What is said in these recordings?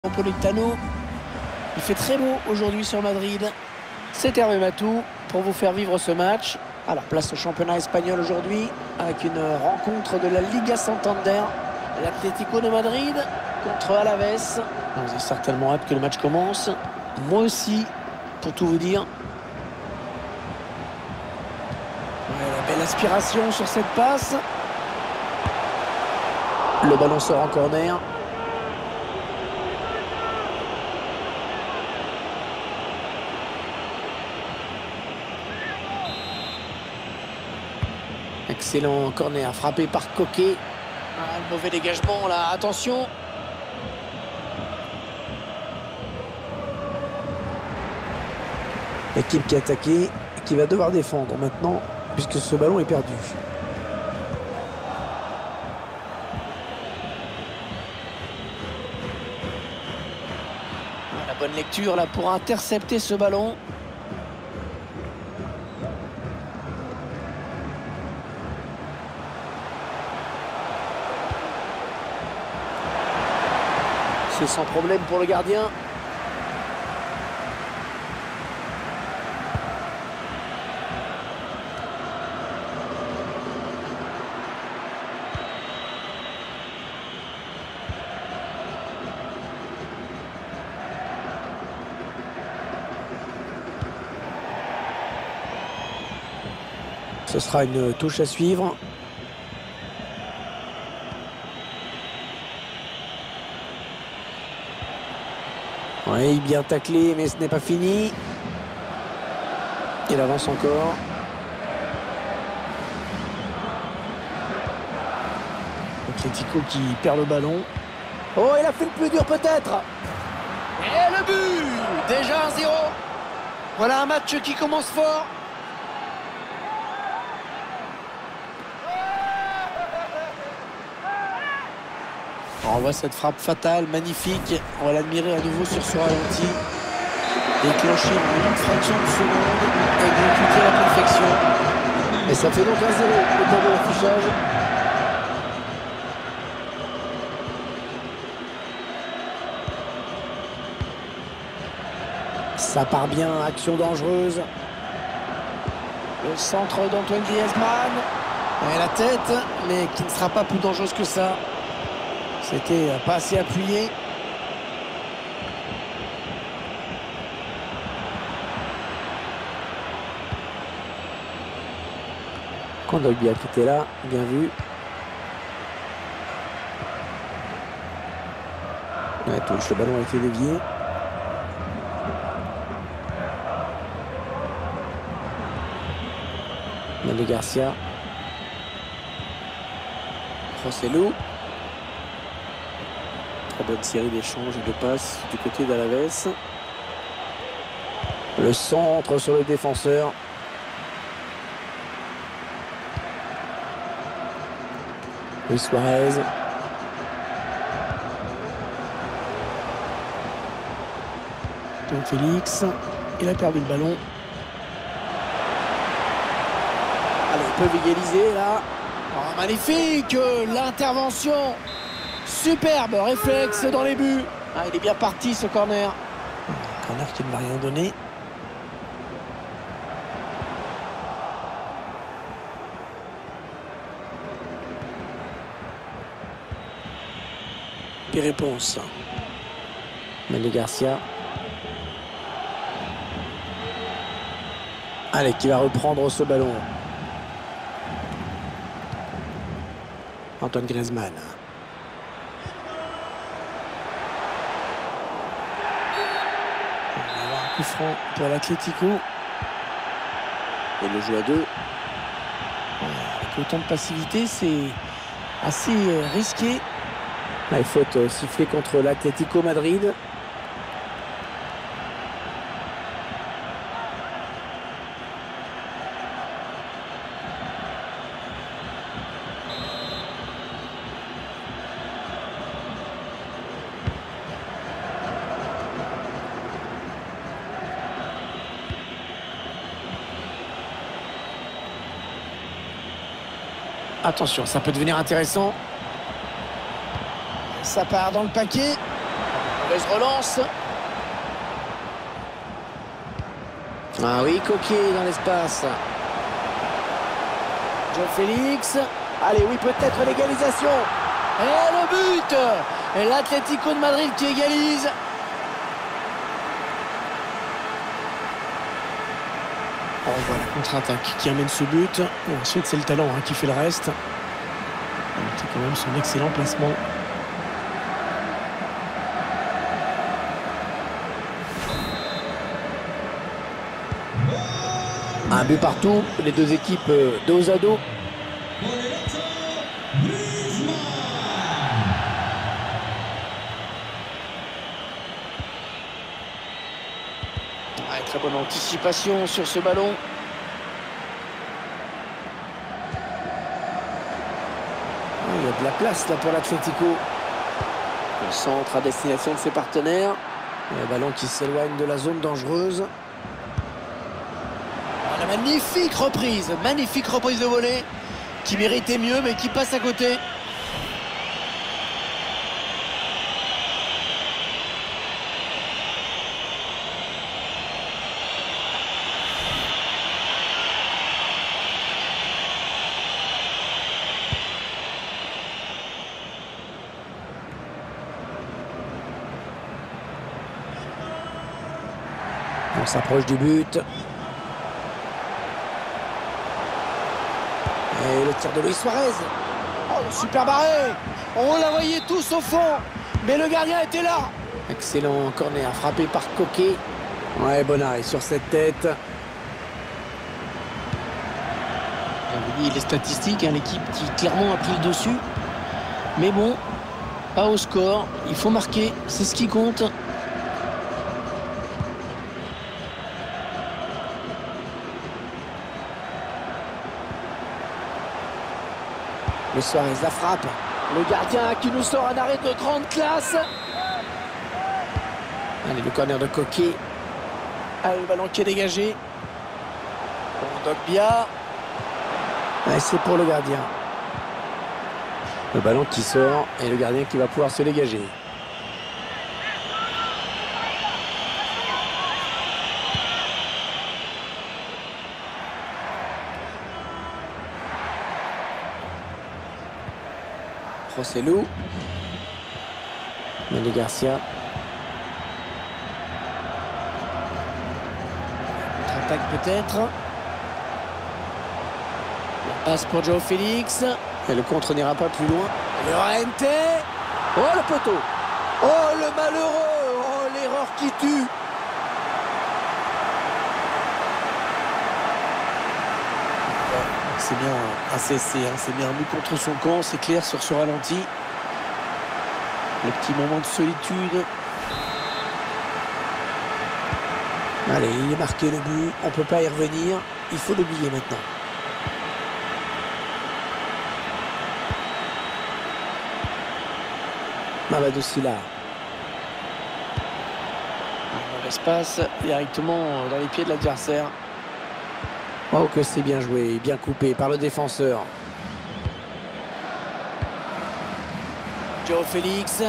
Napolitano. Il fait très beau aujourd'hui sur Madrid. C'est Hervé Matou pour vous faire vivre ce match. Alors, place au championnat espagnol aujourd'hui avec une rencontre de la Liga Santander. L'Atlético de Madrid contre Alaves. Vous avez certainement hâte que le match commence. Moi aussi, pour tout vous dire. Ouais, la belle aspiration sur cette passe. Le ballon sort en corner. Excellent corner frappé par Coquet. Ah, le mauvais dégagement là, attention. L'équipe qui a attaqué et qui va devoir défendre maintenant puisque ce ballon est perdu. La bonne lecture là pour intercepter ce ballon. C'est sans problème pour le gardien. Ce sera une touche à suivre. Oui, bien taclé, mais ce n'est pas fini. Il avance encore. Atlético qui perd le ballon. Oh, il a fait le plus dur peut-être. Et le but! Déjà 1-0. Voilà un match qui commence fort. On voit cette frappe fatale, magnifique. On va l'admirer à nouveau sur ce ralenti. Déclenché en une fraction de seconde, exécuté à la perfection. Et ça fait donc 1-0 au temps de l'affichage. Ça part bien, action dangereuse. Le centre d'Antoine Griezmann. Et la tête, mais qui ne sera pas plus dangereuse que ça. C'était pas assez appuyé. Kondogbia qui était là, bien vu. Ouais, touche, le ballon a été dévié. Manu Garcia. Rosselló. Très bonne série d'échanges et de passes du côté d'Alaves. Le centre sur le défenseur. Luis Suarez. Donc Félix. Il a perdu le ballon. Allez, ils peuvent égaliser là. Oh, magnifique l'intervention. Superbe réflexe dans les buts. Ah, il est bien parti ce corner. Corner qui ne m'a rien donné. Et réponse. Manu Garcia. Allez, qui va reprendre ce ballon. Antoine Griezmann. Coup franc pour l'Atlético. Et le jeu à deux. Avec autant de passivité, c'est assez risqué. Là, il faut siffler contre l'Atlético Madrid. Attention, ça peut devenir intéressant. Ça part dans le paquet. Mauvaise relance. Ah oui, Coquet dans l'espace. João Félix. Allez, oui, peut-être l'égalisation. Et le but. Et l'Atlético de Madrid qui égalise. On voit la contre-attaque qui amène ce but. Et ensuite, c'est le talent qui fait le reste. C'est quand même son excellent placement. Un but partout, les deux équipes dos à dos. Ouais, très bonne anticipation sur ce ballon. Il y a de la place là pour l'Atlético. Le centre à destination de ses partenaires. Le ballon qui s'éloigne de la zone dangereuse. La magnifique reprise de volée qui méritait mieux mais qui passe à côté. On s'approche du but. Et le tir de Luis Suarez. Oh, super barré. On la voyait tous au fond. Mais le gardien était là. Excellent corner frappé par Coquet. Ouais, bon arrêt sur cette tête. On dit les statistiques, l'équipe qui clairement a pris le dessus. Mais bon, pas au score. Il faut marquer, c'est ce qui compte. Le Suarez la frappe. Le gardien qui nous sort un arrêt de grande classe. Allez, le corner de Coquet. Allez, le ballon qui est dégagé. Dogbia. C'est pour le gardien. Le ballon qui sort et le gardien qui va pouvoir se dégager. Rosselló. Manny Garcia. Contre-attaque peut-être. La passe pour João Félix. Et le contre n'ira pas plus loin. Llorente. Oh le poteau. Oh le malheureux. Oh l'erreur qui tue. C'est bien un CC, c'est bien mis contre son camp, c'est clair sur ce ralenti. Le petit moment de solitude. Allez, il est marqué le but, on ne peut pas y revenir, il faut l'oublier maintenant. Mamadou Sylla. Dans l'espace, directement dans les pieds de l'adversaire. Oh que c'est bien joué, bien coupé par le défenseur. João Félix.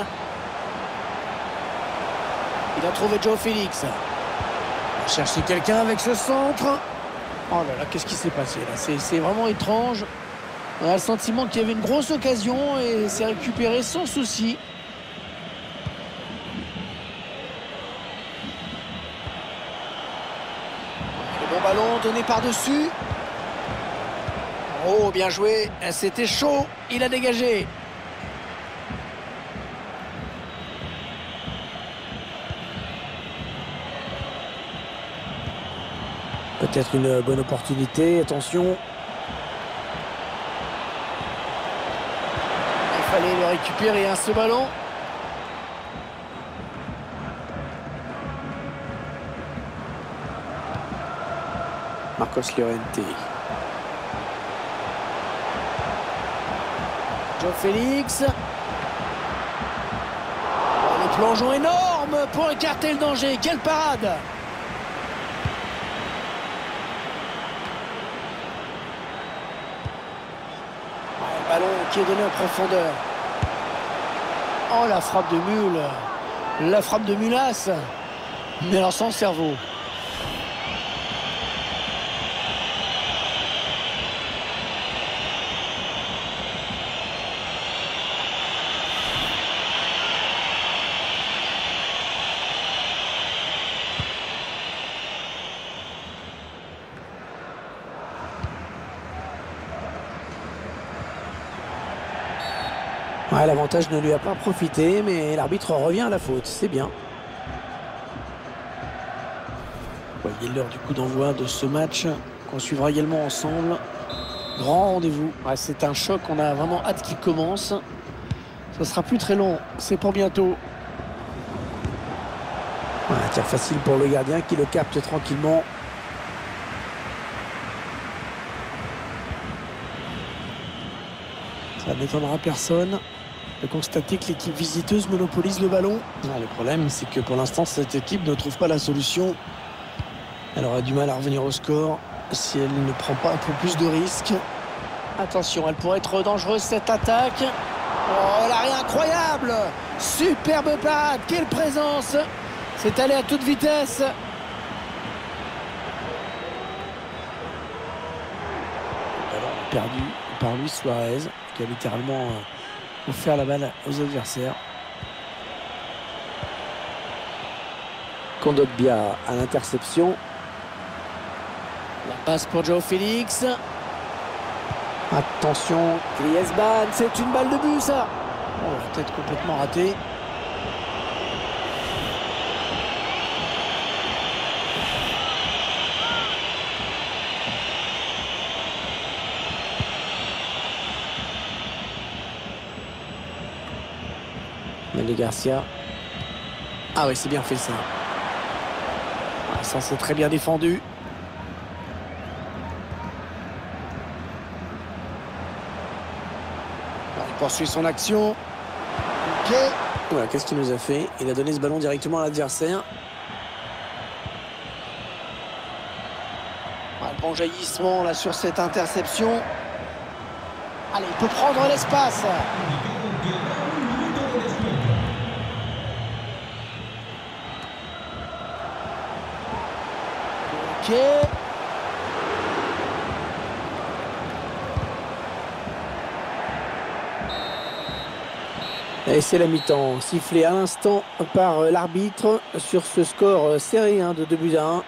Il a trouvé João Félix. On va chercher quelqu'un avec ce centre. Oh là là, qu'est-ce qui s'est passé là? C'est vraiment étrange. On a le sentiment qu'il y avait une grosse occasion et c'est récupéré sans souci. Le bon ballon donné par-dessus. Oh, bien joué. C'était chaud. Il a dégagé. Peut-être une bonne opportunité. Attention. Il fallait le récupérer, ce ballon. Marcos Llorente. João Félix. Oh, le plongeon énorme pour écarter le danger. Quelle parade! Le ballon qui est donné en profondeur. Oh, la frappe de mule. La frappe de Mulas. Mais alors sans cerveau. Ouais, l'avantage ne lui a pas profité, mais l'arbitre revient à la faute. C'est bien. Voyez l'heure du coup d'envoi de ce match qu'on suivra également ensemble. Grand rendez-vous. Ouais, c'est un choc. On a vraiment hâte qu'il commence. Ça sera plus très long. C'est pour bientôt. Ouais, un tir facile pour le gardien qui le capte tranquillement. Ça n'étonnera personne de constater que l'équipe visiteuse monopolise le ballon. Le problème, c'est que pour l'instant, cette équipe ne trouve pas la solution. Elle aura du mal à revenir au score si elle ne prend pas un peu plus de risques. Attention, elle pourrait être dangereuse cette attaque. Oh, l'arrêt incroyable! Superbe parade, quelle présence! C'est allé à toute vitesse. Ballon perdu par Luis Suarez, qui a littéralement offert la balle aux adversaires. Kondogbia à l'interception. La passe pour João Félix. Attention, Griezmann, c'est une balle de but ça. Oh, la tête complètement ratée. Mende Garcia. Ah oui, c'est bien fait ça. Ah, ça c'est très bien défendu. Alors, il poursuit son action. Ok. Voilà, qu'est-ce qu'il nous a fait? Il a donné ce ballon directement à l'adversaire. Voilà, bon jaillissement là sur cette interception. Allez, il peut prendre l'espace. Ok. Et c'est la mi-temps, sifflé à l'instant par l'arbitre sur ce score serré de 2-1.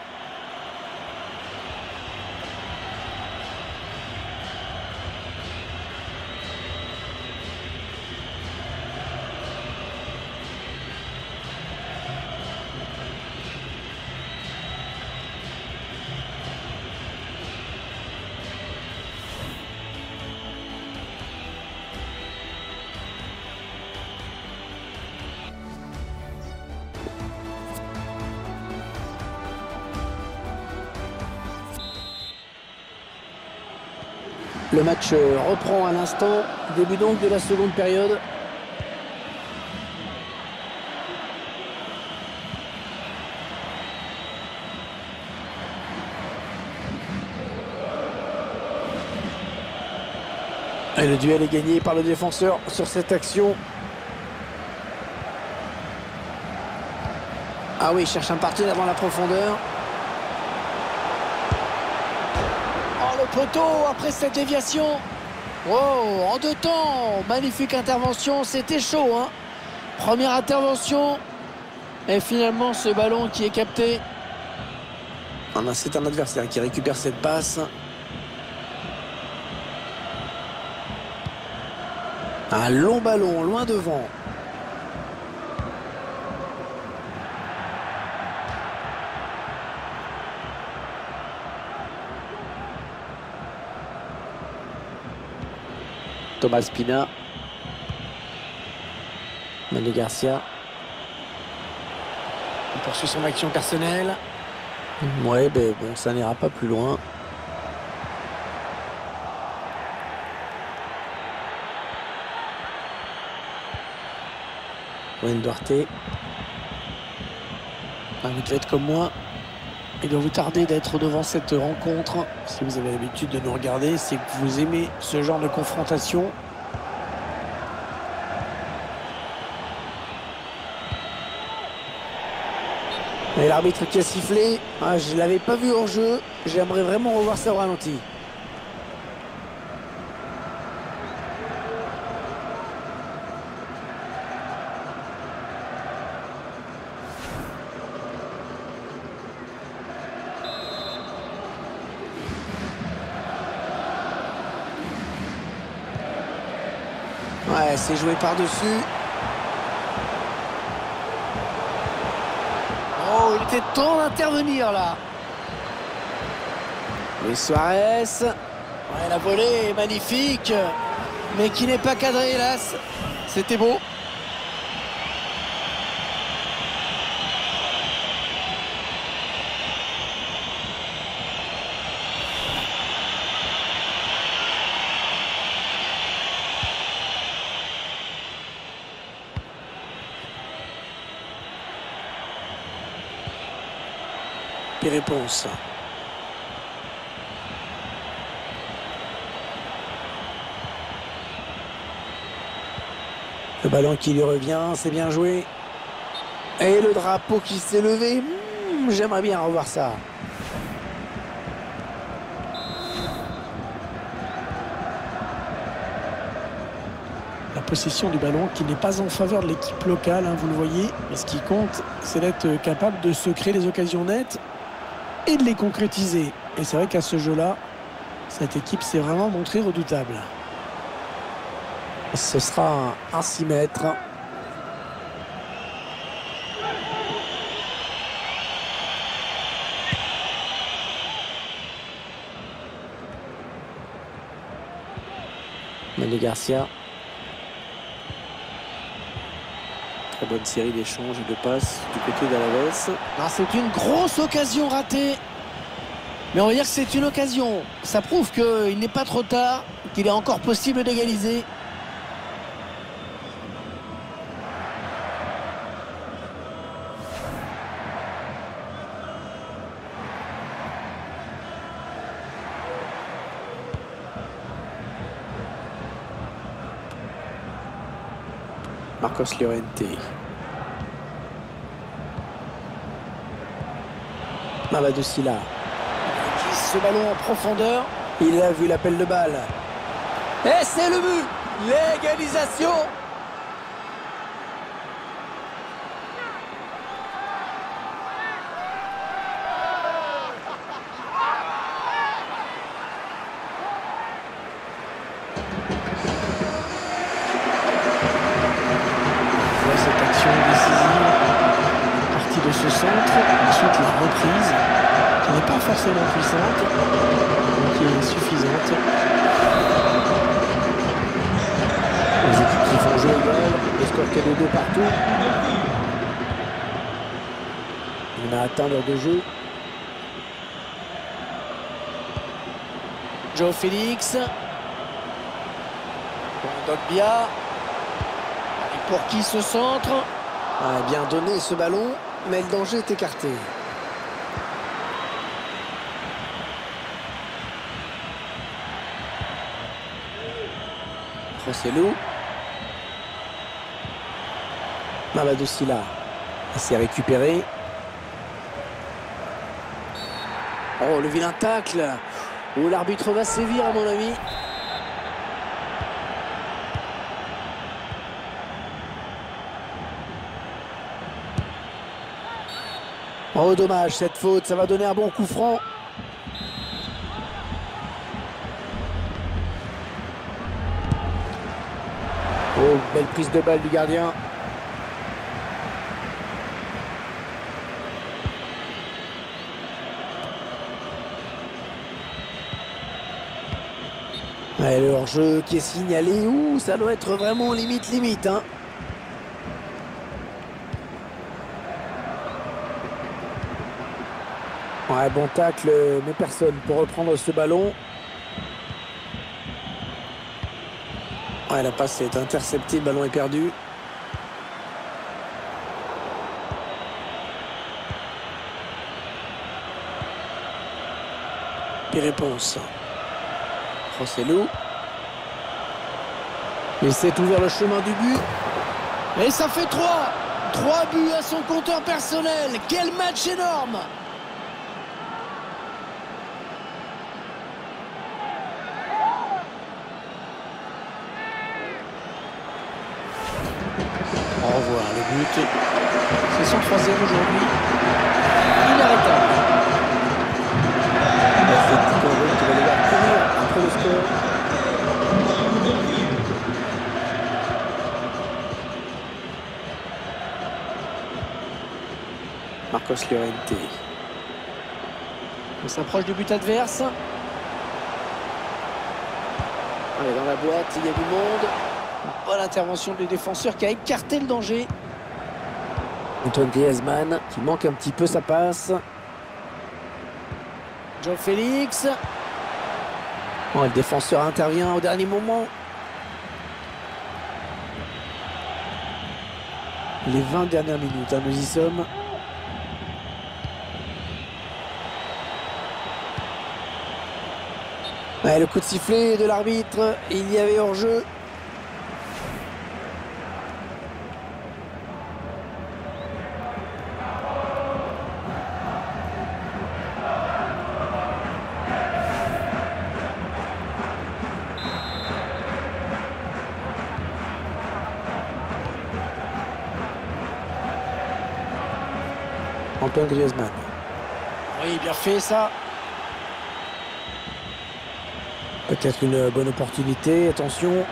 Le match reprend à l'instant, début donc de la seconde période. Et le duel est gagné par le défenseur sur cette action. Ah oui, il cherche un partenaire dans la profondeur. Poteau après cette déviation. Wow, en 2 temps. Magnifique intervention, c'était chaud. Première intervention. Et finalement, ce ballon qui est capté. C'est un adversaire qui récupère cette passe. Un long ballon, loin devant. Thomas Pina. Mende Garcia. Il poursuit son action personnelle. Ouais, ben bon, ça n'ira pas plus loin. Wayne Duarte. Vous devez être comme moi. Il doit vous tarder d'être devant cette rencontre. Si vous avez l'habitude de nous regarder, c'est que vous aimez ce genre de confrontation. Et l'arbitre qui a sifflé, je ne l'avais pas vu hors jeu. J'aimerais vraiment revoir ça au ralenti. Ouais, c'est joué par-dessus. Oh, il était temps d'intervenir là. Luis Suarez. Ouais, la volée est magnifique, mais qui n'est pas cadré, hélas. C'était beau. Et réponse. Le ballon qui lui revient, c'est bien joué. Et le drapeau qui s'est levé. J'aimerais bien revoir ça. La possession du ballon qui n'est pas en faveur de l'équipe locale, vous le voyez. Mais ce qui compte, c'est d'être capable de se créer des occasions nettes et de les concrétiser. Et c'est vrai qu'à ce jeu-là, cette équipe s'est vraiment montrée redoutable. Ce sera un 6 mètres. Mané Garcia. Très bonne série d'échanges et de passes du côté d'Alaves. C'est une grosse occasion ratée. Mais on va dire que c'est une occasion. Ça prouve qu'il n'est pas trop tard, qu'il est encore possible d'égaliser. Marcos Llorente. Mamadou Sylla. Il glisse ce ballon en profondeur. Il a vu l'appel de balle. Et c'est le but. L'égalisation. Ensuite la reprise qui n'est pas forcément puissante mais qui est suffisante. Les équipes qui font jouer le ball, le score qui est de 2 partout. On a atteint l'heure de jeu. Joe Félix. Dogbia. Et pour qui ce centre? Bien donné ce ballon. Mais le danger est écarté. Rosselló. Mamadou Sylla. Il s'est récupéré. Oh, le vilain tacle. Oh, l'arbitre va sévir à mon avis. Oh, dommage, cette faute, ça va donner un bon coup franc. Oh, belle prise de balle du gardien. Ouais, le hors-jeu qui est signalé. Ouh, ça doit être vraiment limite. Ouais, bon tacle, mais personne pour reprendre ce ballon. Ouais, la passe est interceptée, le ballon est perdu. Et réponse. Rosselló. Il s'est ouvert le chemin du but. Et ça fait 3. 3 buts à son compteur personnel. Quel match énorme! Au revoir, le but. C'est son 3e aujourd'hui. Inarrêtable. C'est Tico qui va devoir courir après le score. Marcos Llorente. On s'approche du but adverse. Allez, dans la boîte, il y a du monde. Bonne intervention du défenseur qui a écarté le danger. Antoine Griezmann qui manque un petit peu sa passe. João Félix. Oh, le défenseur intervient au dernier moment. Les 20 dernières minutes, hein, nous y sommes. Ouais, le coup de sifflet de l'arbitre, il y avait hors-jeu. Antoine Griezmann. Oui, bien fait ça. Peut-être une bonne opportunité, attention.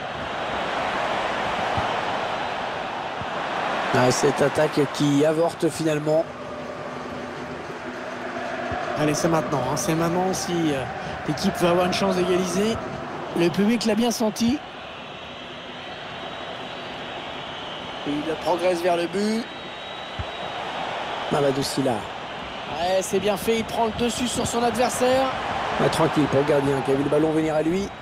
Ah, cette attaque qui avorte finalement. Allez, c'est maintenant. Hein. C'est maintenant si l'équipe veut avoir une chance d'égaliser. Le public l'a bien senti. Il progresse vers le but. Mamadou Sylla. Ouais, c'est bien fait. Il prend le dessus sur son adversaire. Ouais, tranquille pour le gardien qui a vu le ballon venir à lui.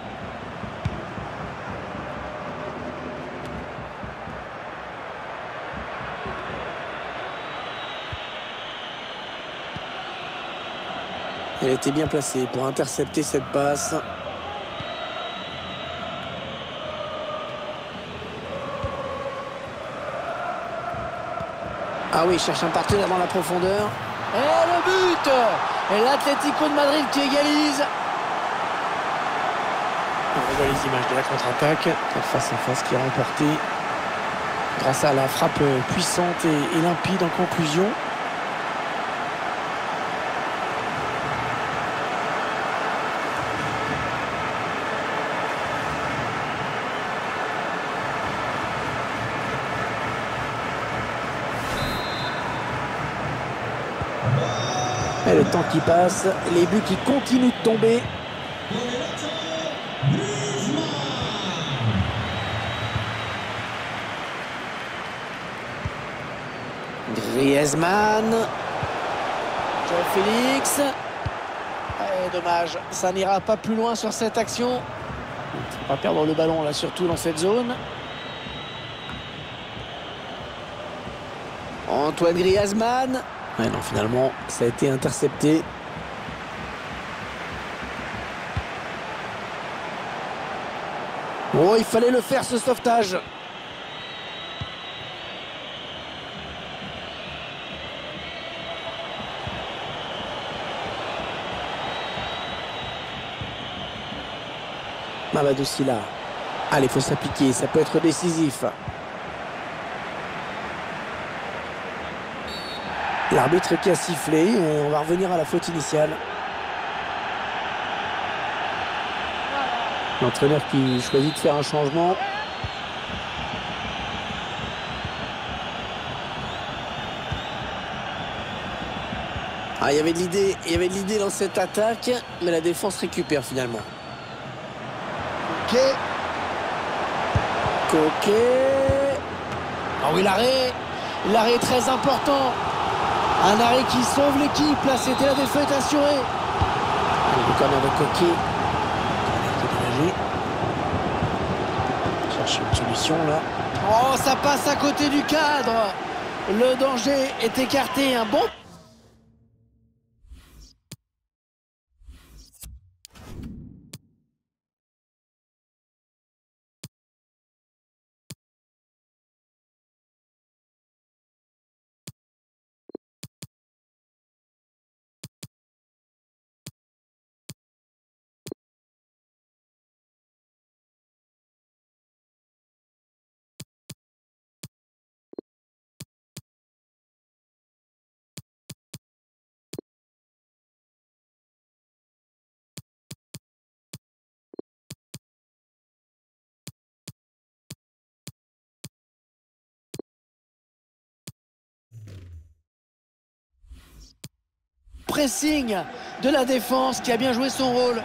Elle était bien placée pour intercepter cette passe. Ah oui, il cherche un partenaire dans la profondeur. Et le but! Et l'Atlético de Madrid qui égalise. On voit les images de la contre-attaque. Face à face qui est remportée grâce à la frappe puissante et limpide en conclusion. Et le temps qui passe, les buts qui continuent de tomber. Griezmann. João Félix. Dommage, ça n'ira pas plus loin sur cette action. Il ne faut pas perdre le ballon là, surtout dans cette zone. Antoine Griezmann. Ouais, non, finalement, ça a été intercepté. Oh, il fallait le faire, ce sauvetage. Mamadou Sylla. Allez, il faut s'appliquer, ça peut être décisif. L'arbitre qui a sifflé, on va revenir à la faute initiale. L'entraîneur qui choisit de faire un changement. Ah, il y avait de l'idée dans cette attaque, mais la défense récupère finalement. Coquet. Ah oui, l'arrêt est très important. Un arrêt qui sauve l'équipe, là c'était la défaite assurée. Le corner de Coquet. Cherche une solution là. Oh, ça passe à côté du cadre. Le danger est écarté. Un bon pressing de la défense qui a bien joué son rôle.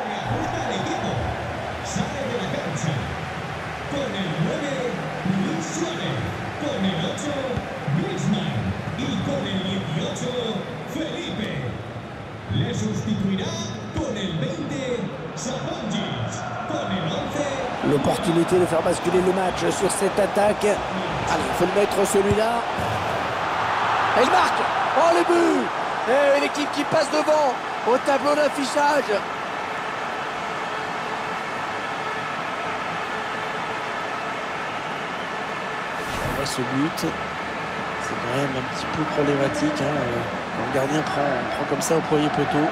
L'opportunité de faire basculer le match sur cette attaque. Allez, il faut le mettre celui-là. Et il marque. Oh, le but. Et l'équipe qui passe devant au tableau d'affichage. Ce but, c'est quand même un petit peu problématique. Quand le gardien prend comme ça au premier poteau.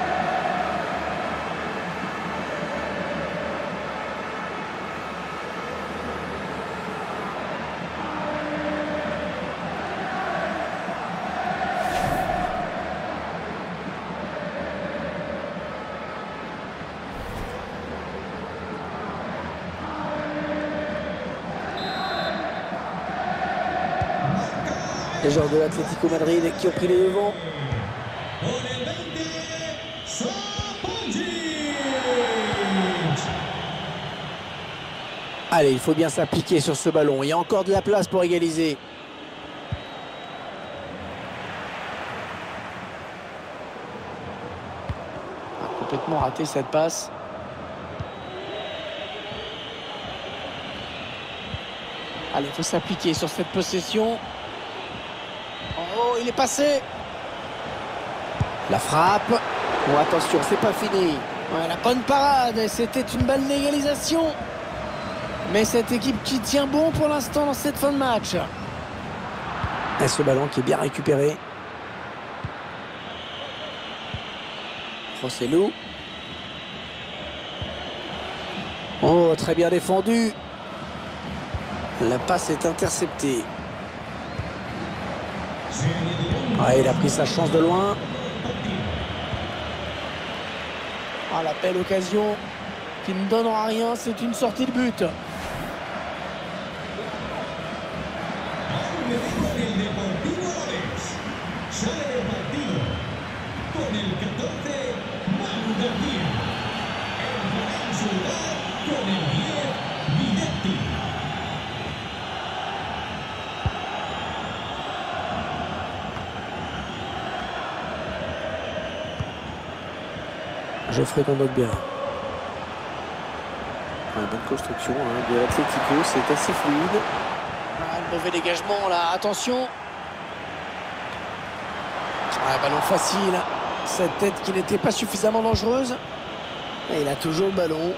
Les joueurs de l'Atlético Madrid qui ont pris les devants. Allez, il faut bien s'appliquer sur ce ballon. Il y a encore de la place pour égaliser. Complètement raté cette passe. Allez, il faut s'appliquer sur cette possession. Oh, il est passé. La frappe. Bon, attention, c'est pas fini. Ouais, la bonne parade. C'était une balle d'égalisation. Mais cette équipe qui tient bon pour l'instant dans cette fin de match. Et ce ballon qui est bien récupéré. Rosselló. Oh, très bien défendu. La passe est interceptée. Ouais, il a pris sa chance de loin. Ah, la belle occasion qui ne donnera rien, c'est une sortie de but. Geoffrey Kondogbia. Une bonne construction de l'Atlético, c'est assez fluide. Le mauvais dégagement là, attention. Ballon facile. Cette tête qui n'était pas suffisamment dangereuse. Et il a toujours le ballon.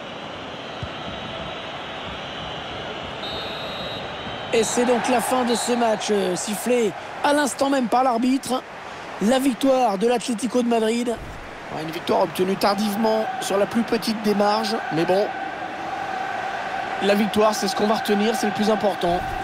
Et c'est donc la fin de ce match sifflé à l'instant même par l'arbitre. La victoire de l'Atlético de Madrid. Une victoire obtenue tardivement sur la plus petite des marges. Mais bon, la victoire, c'est ce qu'on va retenir, c'est le plus important.